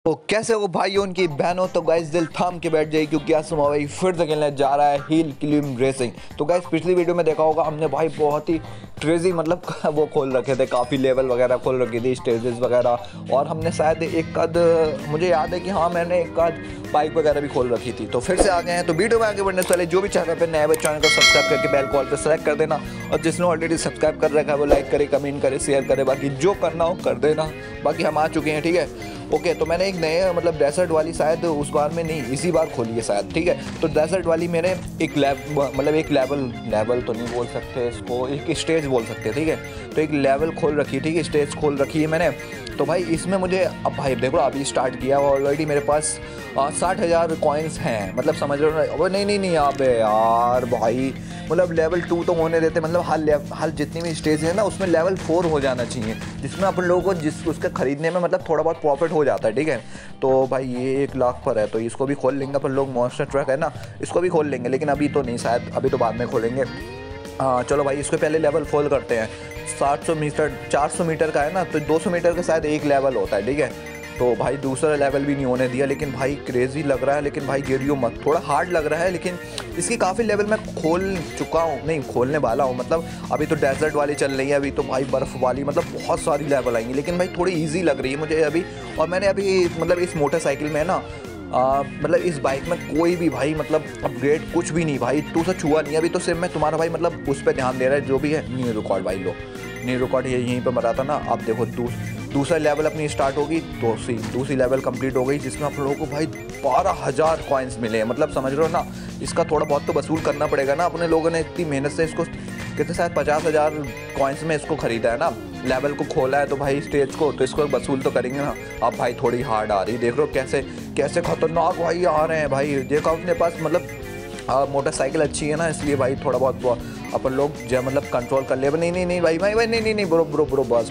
तो कैसे हो भाइयों उनकी बहनों। तो गाइस दिल थाम के बैठ जाइए क्योंकि आज भाई फिर से खेलने जा रहा है हिल क्लाइंब रेसिंग। तो गाइस पिछली वीडियो में देखा होगा हमने भाई बहुत ही क्रेजी मतलब वो खोल रखे थे, काफ़ी लेवल वगैरह खोल रखी थी, स्टेजेस वगैरह, और हमने शायद एक आध मुझे याद है कि हाँ मैंने एक आध बाइक वगैरह भी खोल रखी थी। तो फिर से आ गए हैं। तो वीडियो में आगे बढ़ने से पहले जो भी चैनल पर नया चैनल को सब्सक्राइब करके बेल कॉल पर सेलेक्ट कर देना, और जिसने ऑलरेडी सब्सक्राइब कर रखा है वो लाइक करे, कमेंट करे, शेयर करे, बाकी जो करना हो कर देना। बाकी हम आ चुके हैं, ठीक है। ओके तो मैंने एक नए मतलब डेजर्ट वाली शायद उस बार में नहीं इसी बार खोली है शायद, ठीक है। तो डेजर्ट वाली मैंने एक लेवल तो नहीं बोल सकते इसको, एक स्टेज बोल सकते हैं, ठीक है। तो एक लेवल खोल रखी है, ठीक है, स्टेज खोल रखी है मैंने। तो भाई इसमें मुझे अब भाई देखो अभी स्टार्ट किया और ऑलरेडी मेरे पास 60,000 कॉइन्स हैं, मतलब समझ रहे हो। अब नहीं यहाँ पे यार भाई मतलब लेवल 2 तो होने देते, मतलब हर जितनी भी स्टेज है ना उसमें लेवल 4 हो जाना चाहिए, जिसमें अपन लोगों को जिस उसके ख़रीदने में मतलब थोड़ा बहुत प्रॉफिट हो जाता है, ठीक है। तो भाई ये 1 लाख पर है तो इसको भी खोल लेंगे अपन लोग। मॉन्स्टर ट्रक है ना, इसको भी खोल लेंगे, लेकिन अभी तो नहीं, शायद अभी तो बाद में खोलेंगे। चलो भाई इसको पहले लेवल फॉल करते हैं। 700 मीटर 400 मीटर का है ना, तो 200 मीटर का शायद एक लेवल होता है, ठीक है। तो भाई दूसरा लेवल भी नहीं होने दिया, लेकिन भाई क्रेजी लग रहा है। लेकिन भाई गिरियो मत, थोड़ा हार्ड लग रहा है, लेकिन इसकी काफ़ी लेवल मैं खोल चुका हूँ, नहीं खोलने वाला हूँ। मतलब अभी तो डेजर्ट वाली चल रही है, अभी तो भाई बर्फ़ वाली, मतलब बहुत सारी लेवल आएंगी, लेकिन भाई थोड़ी ईजी लग रही है मुझे अभी। और मैंने अभी मतलब इस मोटरसाइकिल में ना मतलब इस बाइक में कोई भी भाई मतलब अपग्रेड कुछ भी नहीं भाई, तू से छुआ नहीं। अभी तो सिर्फ मैं तुम्हारा भाई मतलब उस पर ध्यान दे रहा है जो भी है। न्यू रिकॉर्ड भाई लो, न्यू रिकॉर्ड यहीं पर मरा था ना। अब देखो दूसरा लेवल अपनी स्टार्ट होगी, दूसरी लेवल कंप्लीट हो गई, जिसमें आप लोगों को भाई 12,000 कॉइन्स मिले हैं। मतलब समझ रहे हो ना, इसका थोड़ा बहुत तो वसूल करना पड़ेगा ना। अपने लोगों ने इतनी मेहनत से इसको कितने शायद 50,000 कॉइन्स में इसको ख़रीदा है ना, लेवल को खोला है, तो भाई स्टेज को तो इसको वसूल तो करेंगे ना। अब भाई थोड़ी हार्ड आ रही, देख रहे हो कैसे कैसे खतरनाक भाई आ रहे हैं भाई। देखो अपने पास मतलब मोटरसाइकिल अच्छी है ना, इसलिए भाई थोड़ा बहुत अपन लोग जो मतलब कंट्रोल कर ले। नहीं भाई नहीं ब्रो बस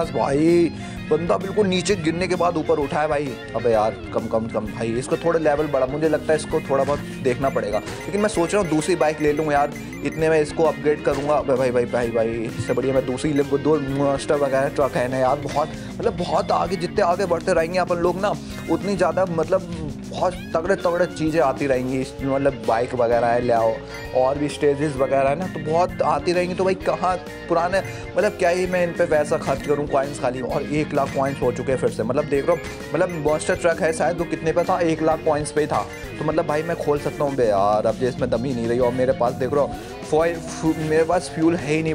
भाई, बंदा बिल्कुल नीचे गिरने के बाद ऊपर उठा है भाई। अबे यार कम भाई, इसको थोड़ा लेवल बढ़ा, मुझे लगता है इसको थोड़ा बहुत देखना पड़ेगा। लेकिन मैं सोच रहा हूँ दूसरी बाइक ले लूँ यार, इतने में इसको अपग्रेड करूँगा। अबे भाई इससे बढ़िया मैं दूसरी ले, 2 मॉन्स्टर वगैरह ट्रक है ना यार, बहुत आगे, जितने आगे बढ़ते रहेंगे अपन लोग ना उतनी ज़्यादा मतलब बहुत तगड़े चीज़ें आती रहेंगी। मतलब बाइक वगैरह है ले आओ, और भी स्टेजेस वगैरह है ना, तो बहुत आती रहेंगी। तो भाई कहाँ पुराने मतलब क्या ही मैं इन पे पैसा खर्च करूँ कॉइन्स खाली, और 1 लाख कॉइन्स हो चुके हैं फिर से। मतलब देख रहा हूँ मतलब मॉन्स्टर ट्रक है शायद वो कितने पे था, 1 लाख कॉइन्स पे ही था। तो मतलब भाई मैं खोल सकता हूँ बे यार, अब ये इसमें दम ही नहीं रही। और मेरे पास देख रहा हूँ मेरे पास फ्यूल है ही नहीं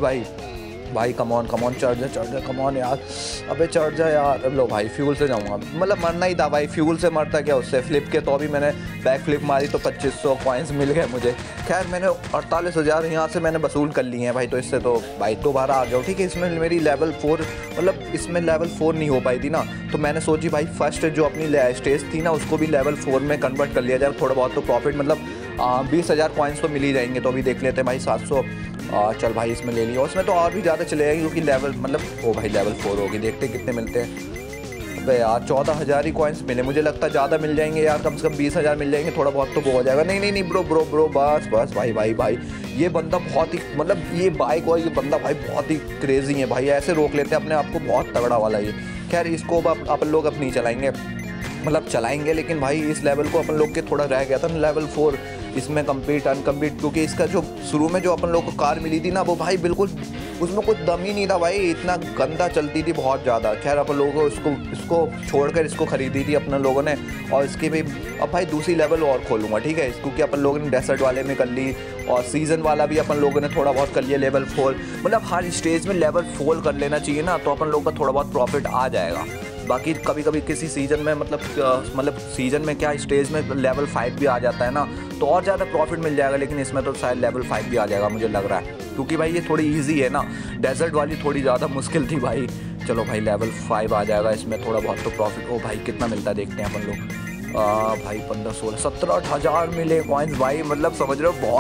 भाई कम ऑन चढ़ जा कम ऑन यार, अबे चढ़ जा यार। अब लो भाई फ्यूल से जाऊँगा, मतलब मरना ही था भाई, फ्यूल से मरता क्या उससे। फ्लिप के तो अभी मैंने बैक फ्लिप मारी तो 2500 कॉइन्स मिल गए मुझे। खैर मैंने 48,000 यहाँ से मैंने वसूल कर लिए हैं भाई। तो इससे तो भाई दोबारा आ गया, ठीक है। इसमें मेरी लेवल 4 मतलब इसमें लेवल 4 नहीं हो पाई थी ना, तो मैंने सोची भाई फर्स्ट जो अपनी स्टेज थी ना उसको भी लेवल 4 में कन्वर्ट कर लिया जाए, थोड़ा बहुत तो प्रॉफिट मतलब 20,000 कॉइन्स तो मिल ही जाएंगे। तो अभी देख लेते हैं भाई 700 चल भाई इसमें ले लिया, उसमें तो और भी ज़्यादा चले जाएगी क्योंकि लेवल मतलब ओ भाई लेवल 4 होगी, देखते कितने मिलते हैं। अबे यार 14,000 ही कॉइन्स मिले, मुझे लगता है ज़्यादा मिल जाएंगे यार, कम से कम 20,000 मिल जाएंगे, थोड़ा बहुत तो वो हो जाएगा। नहीं ब्रो बस भाई ये बंदा बहुत ही मतलब ये बाइक और ये बंदा भाई बहुत ही क्रेजी है भाई, ऐसे रोक लेते हैं अपने आप को, बहुत तगड़ा वाला ये। खैर इसको अब अपन लोग अब नहीं चलाएंगे, मतलब चलाएंगे, लेकिन भाई इस लेवल को अपन लोग के थोड़ा रह गया था ना लेवल 4 इसमें कंप्लीट अनकम्प्लीट, क्योंकि इसका जो शुरू में जो अपन लोग को कार मिली थी ना वो भाई बिल्कुल उसमें कुछ दम ही नहीं था भाई, इतना गंदा चलती थी बहुत ज़्यादा। खैर अपन लोगों को इसको छोड़कर इसको ख़रीदी थी अपने लोगों ने, और इसकी भी अब भाई दूसरी लेवल और खोलूँगा, ठीक है। क्योंकि अपन लोगों ने डेजर्ट वाले में कर ली और सीज़न वाला भी अपन लोगों ने थोड़ा बहुत कर लिया लेवल 4। मतलब हर स्टेज में लेवल 4 कर लेना चाहिए ना, तो अपन लोग का थोड़ा बहुत प्रॉफिट आ जाएगा। बाकी कभी किसी सीज़न में मतलब सीज़न में क्या स्टेज में लेवल 5 भी आ जाता है ना, तो और ज़्यादा प्रॉफिट मिल जाएगा। लेकिन इसमें तो शायद लेवल 5 भी आ जाएगा मुझे लग रहा है, क्योंकि भाई ये थोड़ी इजी है ना, डेजर्ट वाली थोड़ी ज़्यादा मुश्किल थी भाई। चलो भाई लेवल 5 आ जाएगा, इसमें थोड़ा बहुत तो प्रॉफिट। ओ भाई कितना मिलता है देखते हैं अपन लोग। भाई 15, 16, 17,000 मिले कॉइन्स भाई, मतलब समझ रहे हो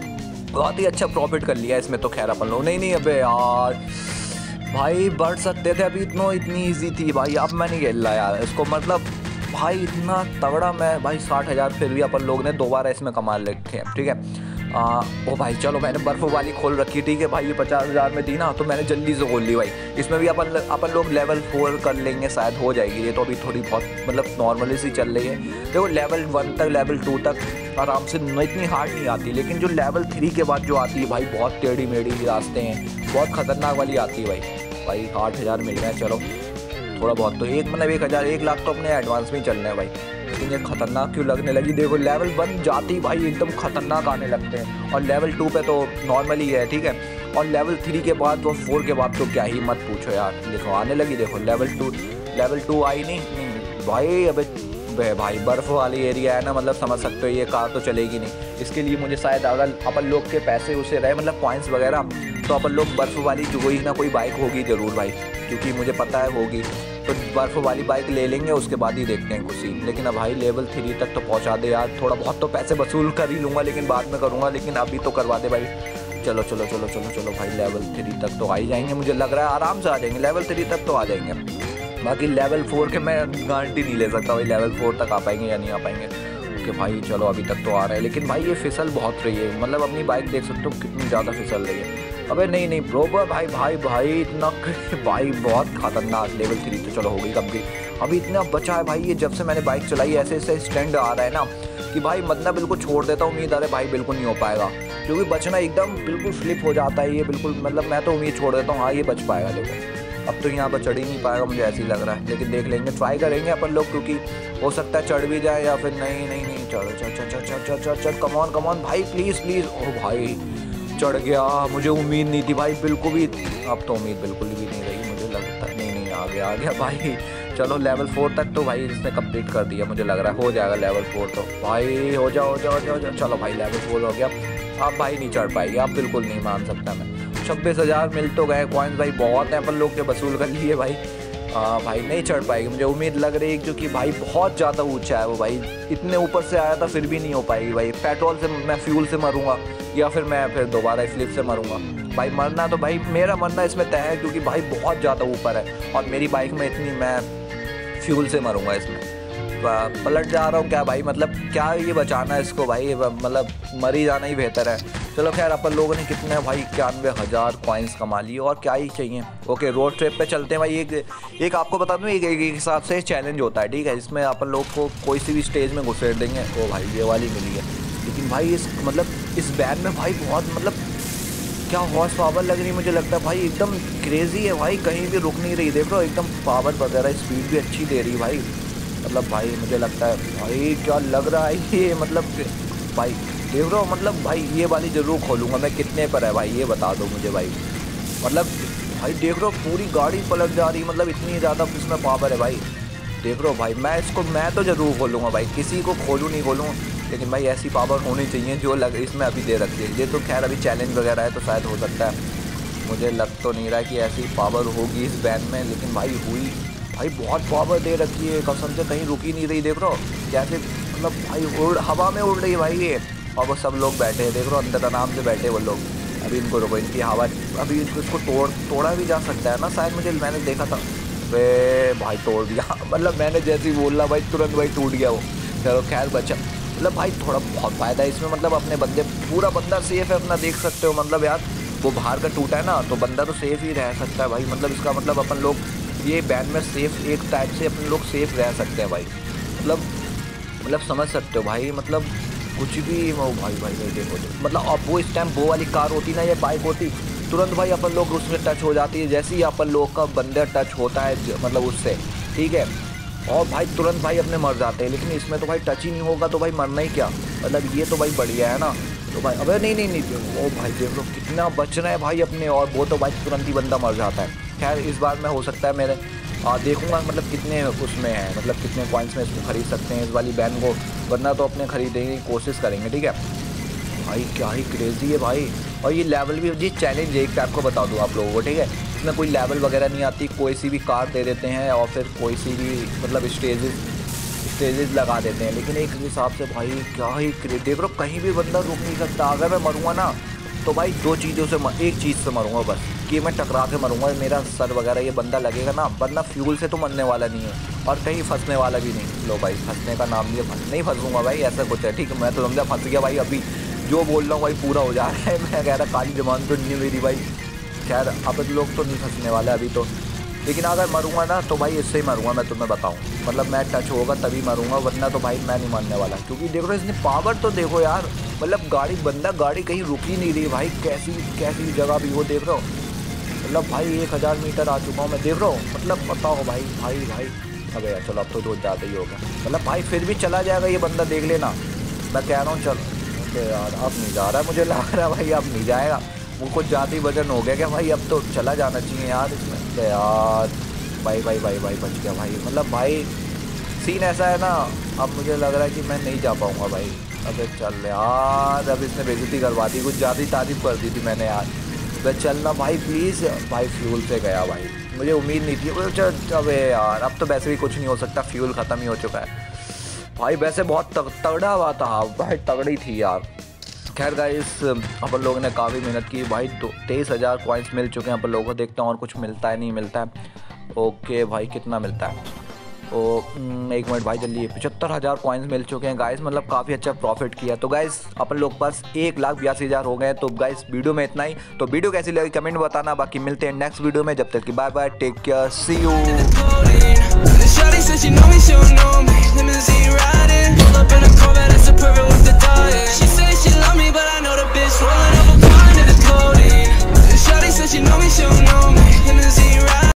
बहुत ही अच्छा प्रॉफिट कर लिया इसमें तो। खैर अपन लोग नहीं अबे यार भाई बढ़ सकते थे, अभी इतनी ईजी थी भाई, अब मैं नहीं खेल रहा यार इसको। मतलब भाई इतना तगड़ा मैं भाई 60,000 फिर भी अपन लोग ने दोबारा इसमें कमा रखे हैं, ठीक है। ओ भाई चलो मैंने बर्फ़ वाली खोल रखी, ठीक है भाई, ये 50,000 में थी ना, तो मैंने जल्दी से खोल ली भाई। इसमें भी अपन लोग लेवल 4 कर लेंगे, शायद हो जाएगी। ये तो अभी थोड़ी बहुत मतलब नॉर्मली सी चल रही है। देखो लेवल 1 तक, लेवल 2 तक आराम से इतनी हार्ड नहीं आती, लेकिन जो लेवल 3 के बाद जो आती है भाई, बहुत टेढ़ी मेढ़ी रास्ते हैं, बहुत खतरनाक वाली आती है भाई। 8,000 मिल गए, चलो थोड़ा बहुत तो 1,000 1 लाख तो अपने एडवांस में ही चलने हैं भाई। लेकिन ये खतरनाक क्यों लगने लगी, देखो लेवल 1 जाती भाई एकदम खतरनाक आने लगते हैं, और लेवल 2 पे तो नॉर्मली है, ठीक है। और लेवल 3 के बाद और 4 के बाद तो क्या ही मत पूछो यार। देखो आने लगी, देखो लेवल 2 आई नहीं भाई। अबे भाई बर्फ़ वाली एरिया है ना, मतलब समझ सकते हो ये कार तो चलेगी नहीं। इसके लिए मुझे शायद अगर अपन लोग के पैसे उसे रहे, मतलब पॉइंट्स वगैरह, तो अपन लोग बर्फ़ वाली जो कोई ना कोई बाइक होगी ज़रूर भाई, क्योंकि मुझे पता है होगी, तो बर्फ़ वाली बाइक ले लेंगे, उसके बाद ही देखते हैं कुछ ही। लेकिन अब भाई लेवल 3 तक तो पहुंचा दे यार, थोड़ा बहुत तो पैसे वसूल कर ही लूँगा, लेकिन बाद में करूँगा, लेकिन अभी तो करवा दे भाई। चलो चलो चलो चलो चलो भाई, लेवल 3 तक तो आ ही जाएंगे, मुझे लग रहा है आराम से आ जाएंगे, लेवल 3 तक तो आ जाएंगे। बाकी लेवल 4 के मैं गारंटी नहीं ले सकता भाई लेवल 4 तक आ पाएंगे या नहीं आ पाएंगे, कि भाई चलो अभी तक तो आ रहा है। लेकिन भाई ये फिसल बहुत रही है, मतलब अपनी बाइक देख सकते हो कितनी ज़्यादा फिसल रही है। अबे नहीं ब्रो भाई इतना भाई बहुत खतरनाक। लेवल 3 तो चलो हो गई कब गई, अभी इतना बचा है भाई। ये जब से मैंने बाइक चलाई ऐसे स्टैंड आ रहा है ना कि भाई मतलब बिल्कुल छोड़ देता हूँ, उम्मीद आ रहा है भाई बिल्कुल नहीं हो पाएगा, क्योंकि बचना एकदम बिल्कुल फ्लिप हो जाता है ये बिल्कुल, मतलब मैं तो उम्मीद छोड़ देता हूँ हाँ ये बच पाएगा। देखो अब तो यहाँ पर चढ़ ही नहीं पाएगा, मुझे ऐसे ही लग रहा है, लेकिन देख लेंगे, ट्राई करेंगे अपन लोग, क्योंकि हो सकता है चढ़ भी जाए या फिर नहीं। चढ़ कमॉन भाई प्लीज़। ओ भाई चढ़ गया, मुझे उम्मीद नहीं थी भाई बिल्कुल भी, अब तो उम्मीद बिल्कुल भी नहीं रही, मुझे लगता है नहीं आ गया भाई। चलो लेवल 4 तक तो भाई इसने कंप्लीट कर दिया, मुझे लग रहा है हो जाएगा लेवल 4 तो भाई, हो जाओ। चलो भाई लेवल 4 हो गया। अब भाई नहीं चढ़ पाएगी, अब बिल्कुल नहीं मान सकता मैं। 26,000 मिल तो गए कॉइन्स भाई, बहुत हैं, अपन लोग के वसूल कर लिए भाई। भाई नहीं चढ़ पाएगी, मुझे उम्मीद लग रही है, क्योंकि भाई बहुत ज़्यादा ऊंचा है वो भाई, इतने ऊपर से आया था फिर भी नहीं हो पाएगी भाई। पेट्रोल से मैं फ्यूल से मरूंगा, या फिर मैं फिर दोबारा स्लिप से मरूंगा भाई। मरना तो भाई मेरा मरना इसमें तय है, क्योंकि भाई बहुत ज़्यादा ऊपर है, और मेरी बाइक में इतनी, मैं फ्यूल से मरूंगा इसमें। पलट जा रहा हूँ क्या भाई, मतलब क्या ये बचाना है इसको भाई, मतलब मर ही जाना ही बेहतर है। चलो खैर अपन लोगों ने कितने भाई 91,000 कॉइन्स कमा लिए, और क्या ही चाहिए। ओके रोड ट्रिप पे चलते हैं भाई। एक आपको बता दूँ, एक हिसाब से चैलेंज होता है, ठीक है, इसमें अपन लोग को कोई सी भी स्टेज में घुसेड़ देंगे। ओ भाई ये वाली मिली है, लेकिन भाई इस बैन में भाई बहुत मतलब क्या हॉर्स पावर लग रही है, मुझे लगता है भाई एकदम क्रेजी है भाई, कहीं भी रुक नहीं रही, देख लो एकदम पावर वगैरह स्पीड भी अच्छी दे रही भाई। मतलब भाई मुझे लगता है भाई क्या लग रहा है ये, मतलब भाई देख रहे हो, मतलब भाई ये वाली ज़रूर खोलूँगा मैं। कितने पर है भाई ये बता दो मुझे भाई, मतलब भाई देख रहे हो पूरी गाड़ी पलट जा रही, मतलब इतनी ज़्यादा इसमें पावर है भाई। देख रहे हो भाई, मैं तो ज़रूर खोलूँगा भाई, किसी को खोलूँ नहीं खोलूँ, लेकिन भाई ऐसी पावर होनी चाहिए जो इसमें अभी दे रखी है। ये तो खैर अभी चैलेंज वगैरह है तो शायद हो सकता है, मुझे लग तो नहीं रहा कि ऐसी पावर होगी इस बैन में, लेकिन भाई हुई भाई, बहुत पावर दे रखी है कसम से, कहीं रुक ही नहीं रही। देख रहे हो कैसे, मतलब भाई हवा में उड़ रही है भाई ये, और वो सब लोग बैठे हैं, देख रहे हो अंदर आराम से बैठे वो लोग। अभी इनको रोको, इनकी हवा, अभी इसको तोड़ा भी जा सकता है ना शायद, मैंने देखा था। वे भाई तोड़ दिया मतलब मैंने जैसे ही बोला भाई तुरंत भाई टूट गया वो। चलो खैर बचा, मतलब भाई थोड़ा बहुत फ़ायदा है इसमें, मतलब अपने बंदे, पूरा बंदा सेफ है अपना, देख सकते हो। मतलब यार वो बाहर का टूटा है ना, तो बंदा तो सेफ ही रह सकता है भाई, मतलब इसका मतलब अपन लोग ये बैन में सेफ, एक टाइप से अपन लोग सेफ रह सकते हैं भाई, मतलब समझ सकते हो भाई, मतलब कुछ भी वो भाई देखो, मतलब अब वो इस टाइम वो वाली कार होती ना, ये बाइक होती, तुरंत भाई अपन लोग उसमें टच हो जाती है, जैसे ही अपन लोग का बंदर टच होता है मतलब उससे, ठीक है, और भाई तुरंत भाई अपने मर जाते हैं। लेकिन इसमें तो भाई टच ही नहीं होगा तो भाई मरना ही क्या, मतलब ये तो भाई बढ़िया है ना। तो भाई अबे नहीं वो भाई देख लो कितना बच रहा है भाई अपने, और वो तो भाई तुरंत ही बंदा मर जाता है। खैर इस बार में हो सकता है मेरे देखूंगा मतलब कितने उसमें है, मतलब कितने पॉइंट्स में इसको खरीद सकते हैं इस वाली बैन को, वरना तो अपने खरीदने की कोशिश करेंगे, ठीक है भाई। क्या ही क्रेजी है भाई, और ये लेवल भी, ये चैलेंज एक टाइप को बता दूँ आप लोगों को, ठीक है, इसमें कोई लेवल वगैरह नहीं आती, कोई सी भी कार दे देते हैं और फिर कोई सी भी मतलब स्टेजेस लगा देते हैं। लेकिन एक हिसाब से भाई क्या ही देख रहे हो, कहीं भी बंदा रुक नहीं सकता। अगर मैं मरूँगा ना तो भाई दो चीज़ों से एक चीज़ से मरूंगा बस, कि मैं टकरा के मरूंगा, मेरा सर वगैरह ये बंदा लगेगा ना, वरना फ्यूल से तो मरने वाला नहीं है और कहीं फंसने वाला भी नहीं। लो भाई फंसने का नाम लिया, नहीं फंसूंगा भाई, ऐसा कुछ है, ठीक है। मैं तो समझा फंस गया भाई, अभी जो बोल रहा हूँ भाई पूरा हो जा रहा है। मैं कह रहा काली जबान तो नहीं मेरी भाई। खैर अब लोग तो नहीं फंसने वाले अभी तो, लेकिन अगर मरूंगा ना तो भाई इससे ही मरूंगा, मैं तुम्हें बताऊं। मतलब मैं टच होगा तभी मरूंगा, वरना तो भाई मैं नहीं मरने वाला। क्योंकि देख रहे हो इसने पावर तो देखो यार, मतलब गाड़ी बंदा गाड़ी कहीं रुक ही नहीं रही भाई, कैसी कैसी जगह भी वो देख रहे हो। मतलब भाई 1000 मीटर आ चुका हूँ मैं, देख रहा हूँ। मतलब बताओ भाई भाई भाई। अबे यार चलो अब तो बहुत ज़्यादा ही हो गया। मतलब भाई फिर भी चला जाएगा ये बंदा, देख लेना मैं कह रहा हूँ। चल अरे यार अब नहीं जा रहा है, मुझे लग रहा है भाई अब नहीं जाएगा। वो कुछ ज़्यादा ही वजन हो गया क्या भाई, अब तो चला जाना चाहिए यार इसमें। अरे यार भाई भाई भाई भाई बच गया भाई। मतलब भाई सीन ऐसा है ना, अब मुझे लग रहा है कि मैं नहीं जा पाऊँगा भाई। अबे चल यार, अब इसने बेइज्जती करवा दी, कुछ ज़्यादा ही तारीफ कर दी थी मैंने यार। अबे चलना भाई प्लीज़। भाई फ्यूल से गया भाई, मुझे उम्मीद नहीं थी। चल अबे यार अब तो वैसे भी कुछ नहीं हो सकता, फ्यूल ख़त्म ही हो चुका है भाई। वैसे बहुत तगड़ा हुआ था भाई, तगड़ी थी यार। खैर गाइस अपन लोगों ने काफ़ी मेहनत की भाई, 23,000 कॉइन्स मिल चुके हैं अपन लोगों को। देखते हैं और कुछ मिलता है नहीं मिलता है। ओके भाई कितना मिलता है, ओ 1 मिनट भाई जल्दी। 75,000 कॉइन्स मिल चुके हैं गाइस, मतलब काफ़ी अच्छा प्रॉफिट किया। तो गाइस अपन लोग पास 1,82,000 हो गए। तो गाइस वीडियो में इतना ही। तो वीडियो कैसी लगी कमेंट में बताना, बाकी मिलते हैं नेक्स्ट वीडियो में। जब तक कि bye bye, take care, see you.